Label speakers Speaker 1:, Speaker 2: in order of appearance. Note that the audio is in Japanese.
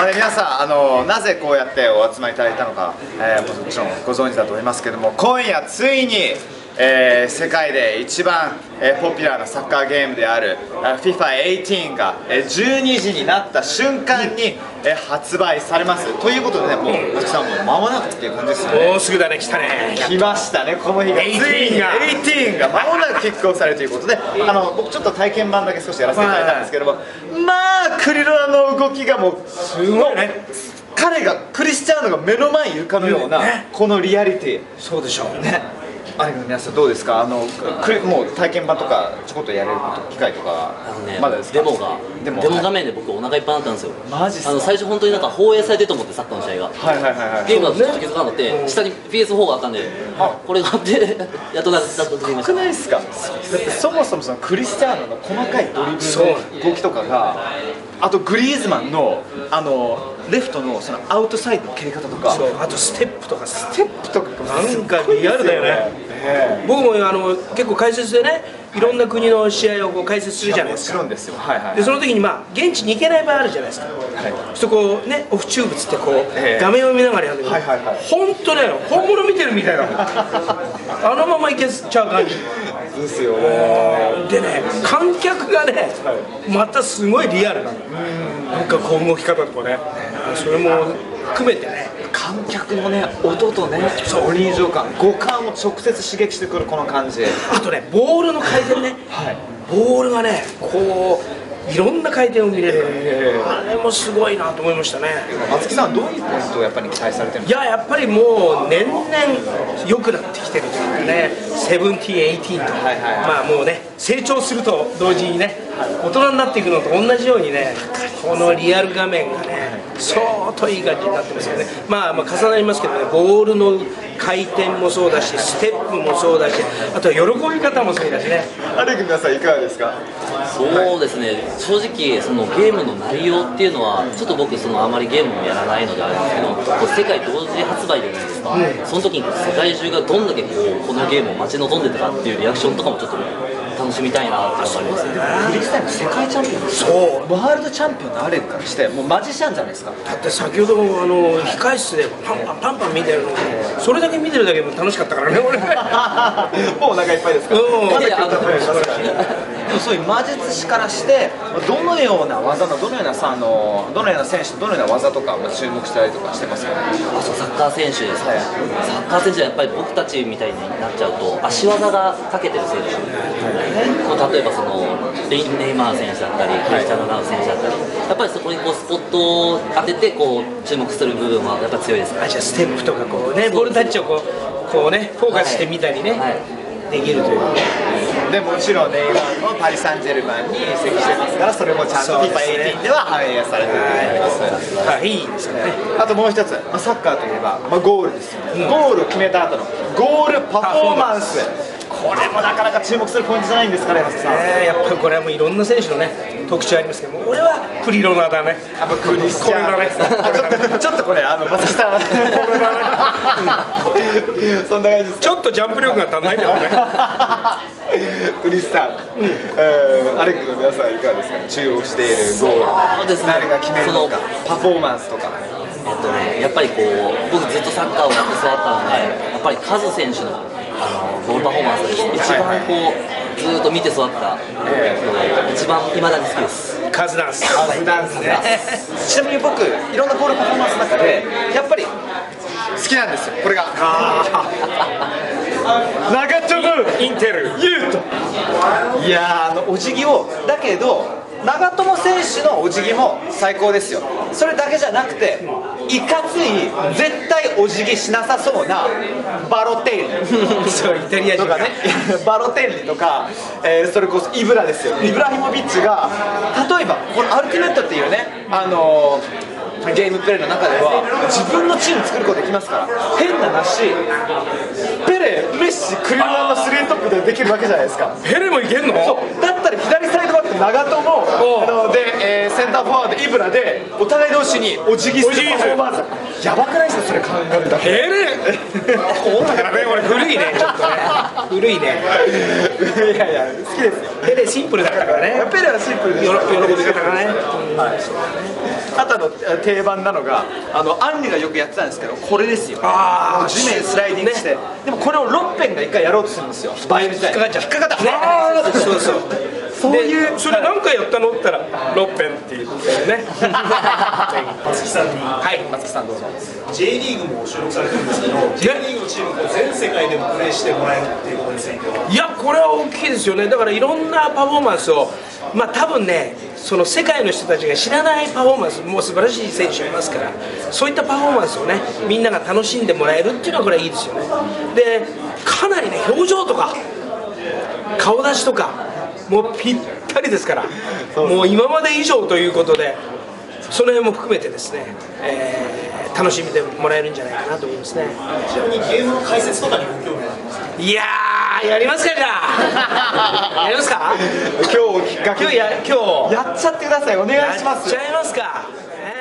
Speaker 1: 皆さんなぜこうやってお集まりいただいたのか、もちろんご存知だと思いますけども、今夜ついに、世界で一番、ポピュラーなサッカーゲームである FIFA18 が、12時になった瞬間に、発売されます。ということでね、もう松木さんも間もなくっていう感じですよね。
Speaker 2: もうすぐだね、来たね。
Speaker 1: 来ましたね、この日がついに18が間もなくキックオフされるということで、僕ちょっと体験版だけ少しやらせていただいたんですけども、まあクリロナの動きがもうすごいね。彼がクリスチャーノが目の前にいるかのような、このリアリティ。
Speaker 2: そうでしょう
Speaker 1: ね。皆さんどうですか、もう体験版とかちょこっとやれる機会とかまだですか。
Speaker 3: デモ画面で僕お腹いっぱいになったんですよ。
Speaker 1: マジっすか。
Speaker 3: 最初本当になんか放映されてると思って、サッカーの試合がゲームだとちょっと気づかなくて、下に PS4 があったんで、これがあってやっとなったと思いました。
Speaker 1: 少ないですか。だってそもそもそのクリスチャーノの細かいドリブルの動きとかが、あとグリーズマンのレフトのそのアウトサイドの蹴り方とか、
Speaker 2: あとステップとか
Speaker 1: な
Speaker 2: んかリアルだよね。僕も結構解説でね、いろんな国の試合をこう解説するじゃないですか。
Speaker 1: もちろんですよ。
Speaker 2: でその時に現地に行けない場合あるじゃないですか。そこうね、オフチューブつってこう画面を見ながらやるんだけど、本当ね、本物見てるみたいな、あのままいけちゃう感じ
Speaker 1: ですよね。
Speaker 2: でね、観客がね、またすごいリアルなの。なんかこう動き方とかね、それも含めてね、
Speaker 1: 観客のね、音とね、臨場感、五感を直接刺激してくるこの感じ。
Speaker 2: あとね、ボールの回転ね、ボールがね、こういろんな回転を見れる、あれもすごいなと思いましたね。
Speaker 1: 松木さんはどういうポイントをやっぱり期待されてるんですか。
Speaker 2: やっぱりもう年々良くなってきてるというかね、17、18と、もうね、成長すると同時にね、大人になっていくのと同じようにね、このリアル画面がね、相当いい感じになってますよね。重なりますけどね、ボールの回転もそうだし、ステップもそうだし、あとは喜び方もそうだしね。
Speaker 1: 皆さんいかがですか。
Speaker 3: そうですね、正直そのゲームの内容っていうのはちょっと僕あまりゲームもやらないのであれですけど、世界同時発売じゃないですか、その時に世界中がどんだけこのゲームを待ち望んでたかっていうリアクションとかもちょっと楽しみたいなって思いますね。
Speaker 1: クリスタイル世界チャンピオン、そうワールドチャンピオンのアレンからしてもうマジシャンじゃないですか。
Speaker 2: だって先ほども控室でパンパン見てるのに、それだけ見てるだけでも楽しかったからね、俺。
Speaker 1: もうお腹いっぱいですか。そういう魔術師からしてどのような技のどのような選手どのような技とか注目したりとかしてますか。
Speaker 3: サッカー選手ですね。サッカー選手はやっぱり僕たちみたいになっちゃうと足技が長けてる選手、例えばネイマー選手だったりクリスチャーノ・ロナウド選手だったり、やっぱりそこにスポットを当てて注目する部分はやっぱ強いですか。
Speaker 2: じゃあステップとかこうね、ボールタッチをこうね、フォーカスしてみたりね、できるという。
Speaker 1: でもちろんネイマールもパリ・サンジェルマンに移籍してますから、それもちゃんと FIFA18 では反映されていると思います。
Speaker 2: いいですよね。
Speaker 1: あともう一つ、サッカーといえばゴールですよね。ゴールを決めた後のゴールパフォーマンス、これもなかなか注目するポイントじゃないんですかね、松木さん。
Speaker 2: やっぱりこれはもういろんな選手のね、特徴ありますけども、俺はクリロナだね。
Speaker 1: やっぱクリスチャーノね。ちょっとこれ松木さん、そんな感じです。
Speaker 2: ちょっとジャンプ力が足んないけどね。
Speaker 1: クリスチャーノ、アレックの皆さんいかがですか。注目しているゴール、誰が決めるのか、パフォーマンスとか。
Speaker 3: やっぱり僕ずっとサッカーをやって育ったので、やっぱりカズ選手のゴールパフォーマンスが一番ずっと見て育った一番未だに好きです。
Speaker 2: カズダンス
Speaker 1: ね。ちなみに僕いろんなゴールパフォーマンスの中でやっぱり好きなんですよ、これが。長友インテルユート、いやお辞儀を、だけど長友選手のお辞儀も最高ですよ。それだけじゃなくて、いかつい絶対お辞儀しなさそうなバロテッリ
Speaker 2: そうイタリア人
Speaker 1: とかね、バロテッリとか、それこそイブラですよ、イブラヒモビッチが例えばこのアルティメットっていうね、ゲームプレイの中では自分のチーム作ることできますから、変な話ペレ、メッシ、クリロナの3トップでできるわけじゃないですか。
Speaker 2: ペレもいけんの？
Speaker 1: そうだったら左サイドバック長友で、センターフォワードイブラでお互い同士にお辞儀するパフォーマンス、 やばくないですかそれ考えるだけ。
Speaker 2: そうだからね、俺古いね、ちょっとね古いね。
Speaker 1: いやいや好きですよ。
Speaker 2: ペレシンプルだったからね。
Speaker 1: ペレはシンプルです。
Speaker 2: 喜び方がね。
Speaker 1: あと定番なのがアンリがよくやってたんですけど、これですよ。
Speaker 2: ああ、
Speaker 1: 地面スライディングして、でもこれをロッペンが一回やろうとするんですよ。バイル時代
Speaker 2: 引っかかっちゃう。引っかかったね。そうそう。
Speaker 1: そういう
Speaker 2: それ何回やったのって言ったらロッペンって言ってね。
Speaker 4: 松木さんに、
Speaker 2: はい、
Speaker 1: 松木さんどうぞ。
Speaker 4: J リーグも収録されてるんですけど、J リーグのチームを全世界でもプレーしてもらえるっていうことについては。
Speaker 2: いや、これは大きいですよね。だからいろんなパフォーマンスを、まあ多分ね、その世界の人たちが知らないパフォーマンス、もう素晴らしい選手いますから、そういったパフォーマンスをね、みんなが楽しんでもらえるっていうのはこれはいいですよね。で、かなりね、表情とか顔出しとかもうぴったりですから、もう今まで以上ということで、その辺も含めてですね、楽しみでもらえるんじゃないかなと思いますね。
Speaker 4: ちなみにゲームの解説とかにご興味ありますか？
Speaker 2: いやー、やりますかじゃあ。やりますか？
Speaker 1: 今日きっかけ
Speaker 2: 今日
Speaker 1: やっちゃってください。お願いします。
Speaker 2: やっちゃいますか。